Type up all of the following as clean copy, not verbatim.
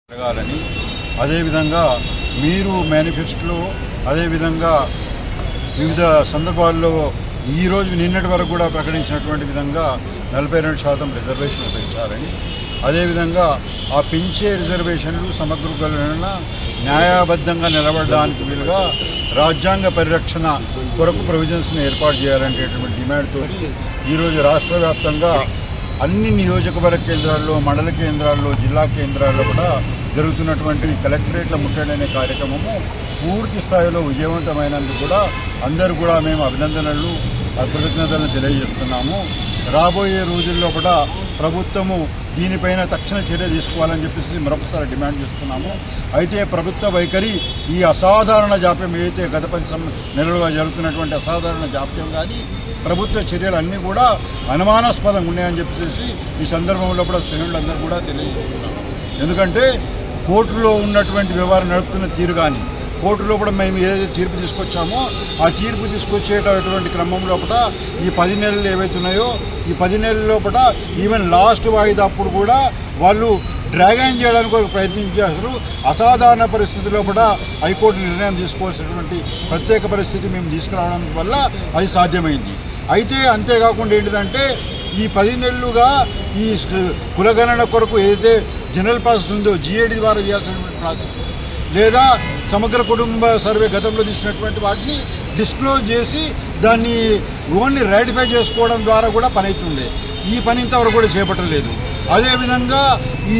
జరగాలని అదేవిధంగా మీరు మేనిఫెస్టోలో అదేవిధంగా వివిధ సందర్భాల్లో ఈరోజు నిన్నటి వరకు కూడా ప్రకటించినటువంటి విధంగా 42% రిజర్వేషన్లు పెంచాలని అదేవిధంగా ఆ పెంచే రిజర్వేషన్లు సమగ్రమైన న్యాయబద్ధంగా నిలబడడానికి వీలుగా రాజ్యాంగ పరిరక్షణ కొరకు ప్రొవిజన్స్ని ఏర్పాటు చేయాలనేటువంటి డిమాండ్తో ఈరోజు రాష్ట్ర వ్యాప్తంగా అన్ని నియోజకవర్గ కేంద్రాల్లో మండల కేంద్రాల్లో జిల్లా కేంద్రాల్లో కూడా జరుగుతున్నటువంటి కలెక్టరేట్ల ముట్టడి అనే కార్యక్రమము పూర్తి స్థాయిలో విజయవంతమైనందుకు కూడా అందరూ కూడా మేము అభినందనలు కృతజ్ఞతలను తెలియజేస్తున్నాము. రాబోయే రోజుల్లో కూడా ప్రభుత్వము దీనిపైన తక్షణ చర్య తీసుకోవాలని చెప్పేసి మరొకసారి డిమాండ్ చేస్తున్నాము. అయితే ప్రభుత్వ వైఖరి ఈ అసాధారణ జాప్యం ఏదైతే గత 10 నెలలుగా జరుగుతున్నటువంటి అసాధారణ జాప్యం కానీ ప్రభుత్వ చర్యలు అన్నీ కూడా అనుమానాస్పదంగా ఉన్నాయని చెప్పేసి ఈ సందర్భంలో కూడా శ్రేణులందరూ కూడా తెలియజేస్తున్నాము. ఎందుకంటే కోర్టులో ఉన్నటువంటి వ్యవహారం నడుపుతున్న తీరు కానీ కోర్టులో కూడా మేము ఏదైతే తీర్పు తీసుకొచ్చామో ఆ తీర్పు తీసుకొచ్చేటటువంటి క్రమం లోపల ఈ 10 నెలలు ఏవైతున్నాయో ఈ 10 నెలల లోపల ఈవెన్ లాస్ట్ వాయిదా అప్పుడు కూడా వాళ్ళు డ్రాగన్ చేయడానికి ఒక ప్రయత్నించారు. అసాధారణ పరిస్థితి లోపల హైకోర్టు నిర్ణయం తీసుకోవాల్సినటువంటి ప్రత్యేక పరిస్థితి మేము తీసుకురావడం వల్ల అది సాధ్యమైంది. అయితే అంతేకాకుండా ఏంటిదంటే ఈ 10 నెలలుగా ఈ కులగణన కొరకు ఏదైతే జనరల్ ప్రాసెస్ ఉందో GAD ద్వారా చేయాల్సినటువంటి ప్రాసెస్ లేదా సమగ్ర కుటుంబ సర్వే గతంలో తీసినటువంటి వాటిని డిస్క్లోజ్ చేసి దాన్ని ఓన్లీ రాటిఫై చేసుకోవడం ద్వారా కూడా పని అవుతుండే. ఈ పని ఇంతవరకు కూడా చేపట్టలేదు. అదేవిధంగా ఈ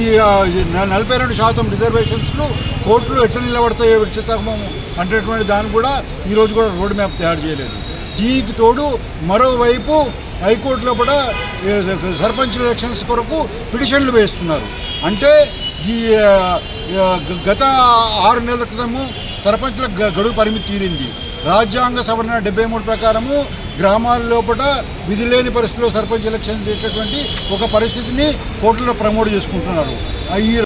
42% రిజర్వేషన్స్ను కోర్టులో ఎట్లా నిలబడతాయో అనేటువంటి దాన్ని కూడా ఈరోజు కూడా రోడ్ మ్యాప్ తయారు చేయలేదు. దీనికి తోడు మరోవైపు హైకోర్టులో కూడా సర్పంచ్ ఎలక్షన్స్ కొరకు పిటిషన్లు వేస్తున్నారు. అంటే ఈ గత 6 నెలల క్రితము సర్పంచ్ల గడువు పరిమితి తీరింది. రాజ్యాంగ సవరణ 73 ప్రకారము గ్రామాల లోపల విధి లేని పరిస్థితిలో సర్పంచ్ ఎలక్షన్ చేసేటువంటి ఒక పరిస్థితిని కోర్టులో ప్రమోట్ చేసుకుంటున్నారు.